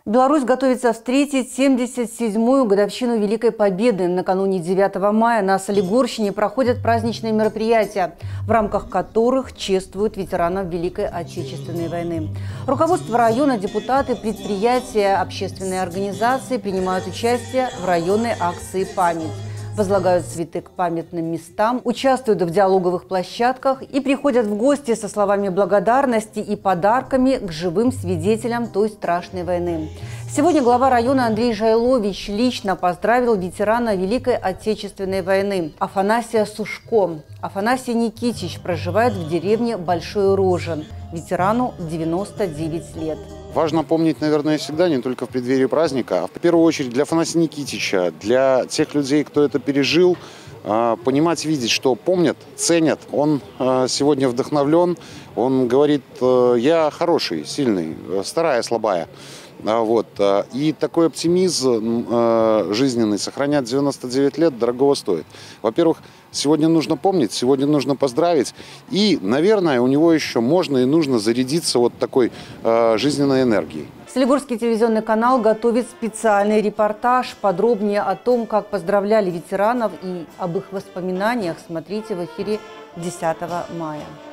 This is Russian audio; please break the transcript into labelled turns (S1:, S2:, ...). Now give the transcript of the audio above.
S1: Беларусь готовится встретить 77-ю годовщину Великой Победы. Накануне 9 мая на Солигорщине проходят праздничные мероприятия, в рамках которых чествуют ветеранов Великой Отечественной войны. Руководство района, депутаты, предприятия, общественные организации принимают участие в районной акции «Память». Возлагают цветы к памятным местам, участвуют в диалоговых площадках и приходят в гости со словами благодарности и подарками к живым свидетелям той страшной войны. Сегодня глава района Андрей Жайлович лично поздравил ветерана Великой Отечественной войны Афанасия Сушко. Афанасий Никитич проживает в деревне Большой Рожен. Ветерану 99 лет.
S2: Важно помнить, наверное, всегда, не только в преддверии праздника, а в первую очередь для Афанасия Никитича, для тех людей, кто это пережил, понимать, видеть, что помнят, ценят. Он сегодня вдохновлен, он говорит: я хороший, сильный, старая, слабая. Вот. И такой оптимизм жизненный сохранять 99 лет дорогого стоит. Во-первых, сегодня нужно помнить, сегодня нужно поздравить. И, наверное, у него еще можно и нужно зарядиться вот такой жизненной энергией.
S1: Солигорский телевизионный канал готовит специальный репортаж. Подробнее о том, как поздравляли ветеранов и об их воспоминаниях, смотрите в эфире 10 мая.